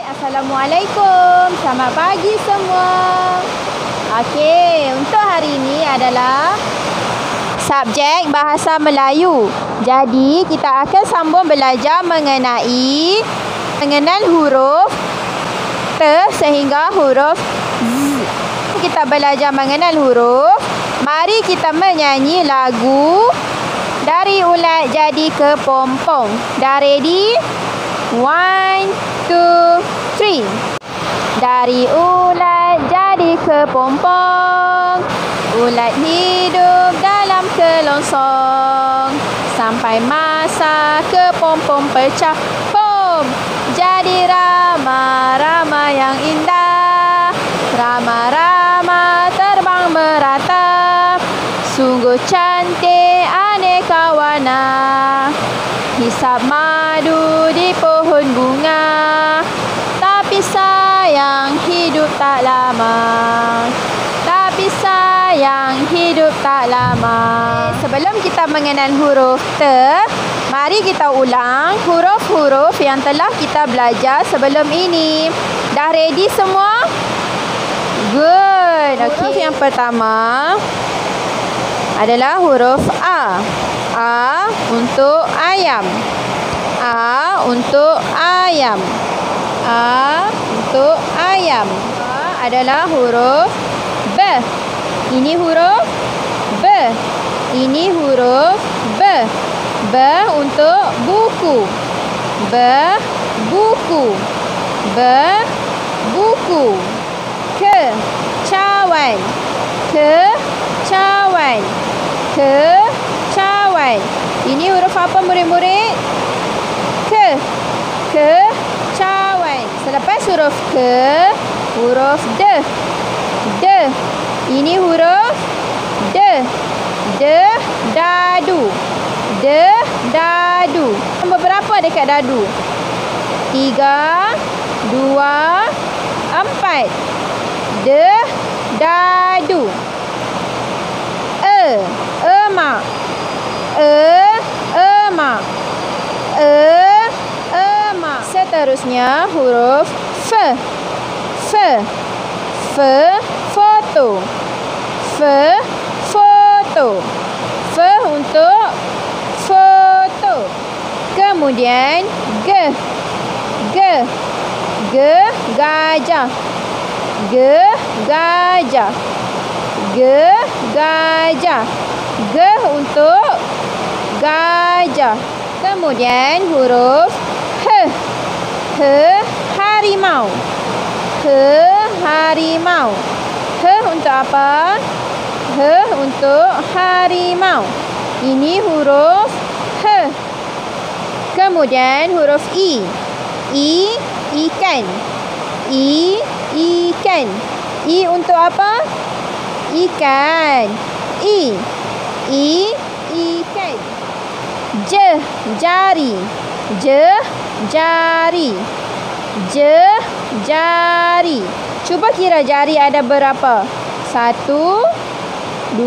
Assalamualaikum. Selamat pagi semua. Okey, untuk hari ini adalah subjek Bahasa Melayu. Jadi, kita akan sambung belajar mengenal huruf T sehingga huruf Z. Kita belajar mengenal huruf. Mari kita menyanyi lagu Dari Ulat Jadi Kepompong. Dah ready? 1, 2, 3. Dari ulat jadi kepompong, ulat hidup dalam kelongsong, sampai masa kepompong pecah, pom, jadi rama-rama yang indah. Rama-rama terbang merata, sungguh cantik aneka warna. Hisap madu di pohon bunga, tapi sayang hidup tak lama. Tapi sayang hidup tak lama. Sebelum kita mengenal huruf T, mari kita ulang huruf-huruf yang telah kita belajar sebelum ini. Dah ready semua? Good. Huruf yang pertama adalah huruf A. A untuk ayam. A untuk ayam. A untuk ayam. A adalah huruf B. Ini huruf B. Ini huruf B. B untuk buku. B buku. B buku. Kecawan. Kecawan. Kecawan. Ini huruf apa murid-murid? Kecawan. Selepas huruf ke, huruf D. D. Ini huruf D. D dadu. D dadu. Nombor berapa dekat dadu? 3, 2, 4. D dadu. Emak. Emak. Emak. Seterusnya huruf F. F. F foto. F foto. F untuk foto. Kemudian G. G. G gajah. G gajah. G gajah. G untuk gajah. Kemudian huruf H. H harimau. H harimau. H untuk apa? H untuk harimau. Ini huruf H. Kemudian huruf I. I ikan. I ikan. I untuk apa? Ikan. I ikan. J jari. J jari. J jari. Cuba kira jari ada berapa? 1, 2,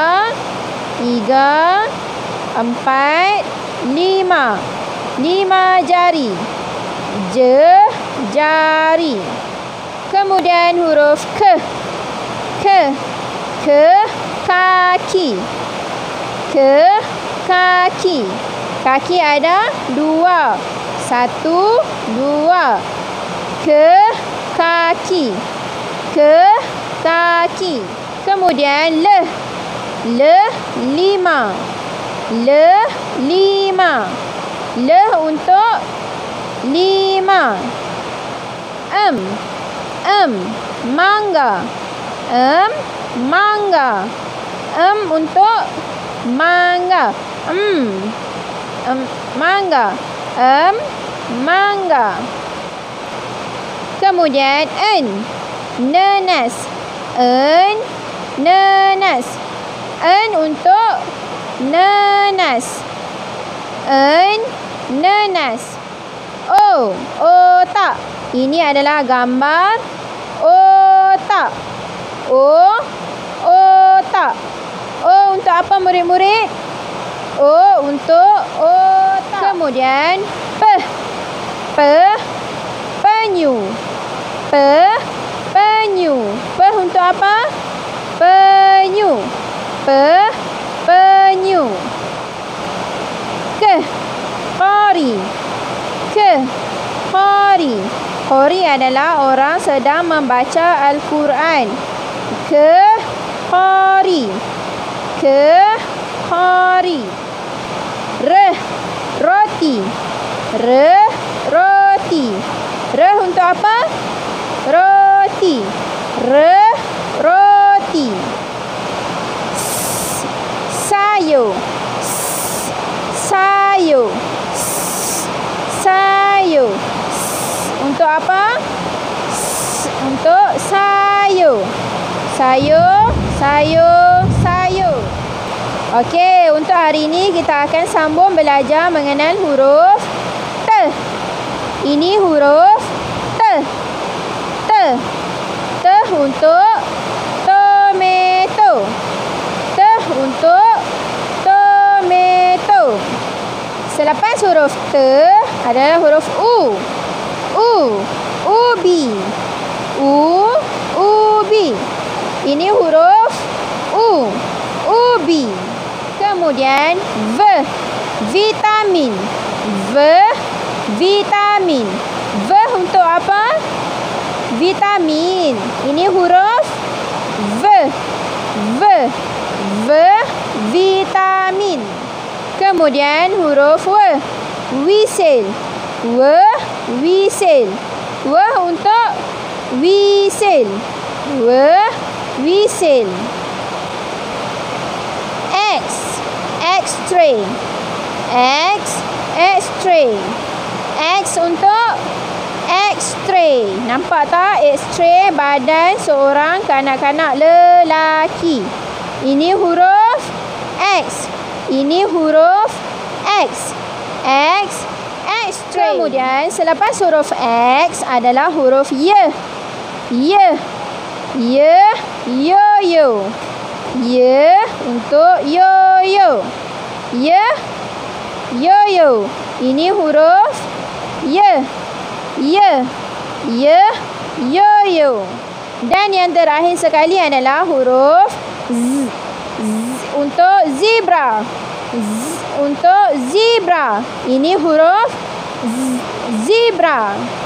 3, 4, 5. 5 jari. J jari. Kemudian huruf K. K. K kaki. K kaki. Kaki ada 2. 1, 2. K kaki. K kaki. Kemudian L. L 5. L 5. L untuk 5. M mangga. Mangga. Untuk mangga. Mangga. Mangga. Kemudian N. Nenas. Nenas. N untuk nenas. Nenas. O. Otak. Ini adalah gambar otak. Otak. O untuk apa murid-murid? O untuk otak. Kemudian P. Penyu. apa? Penyu. Penyu. Qori. Qori. Qori adalah orang sedang membaca Al-Quran. Qori. Qori. Roti. Roti. Untuk apa? Roti. Roti. Sayur. Sayur. Sayur. Untuk apa? Untuk sayur. Sayur. Sayur. Sayur. Okey, untuk hari ini kita akan sambung belajar mengenal huruf T. Ini huruf T. T. T untuk tomato. T untuk tomato. Selepas huruf T adalah huruf U. Ubi. Ubi. Ini huruf U. Ubi. Kemudian vitamin. Vitamin. Untuk apa? Vitamin. Ini huruf vitamin. Kemudian huruf whistle. Whistle. Untuk whistle. Whistle. X-ray. X-ray. X untuk X-ray. Nampak tak X-ray badan seorang kanak-kanak lelaki. Ini huruf X. Ini huruf X. X-ray. Kemudian selepas huruf X adalah huruf Y. Yo-yo. Y untuk yo-yo. Yo-yo. Ini huruf Y. Yo-yo. Dan yang terakhir sekali adalah huruf Z. Untuk zebra. Untuk zebra. Ini huruf zebra.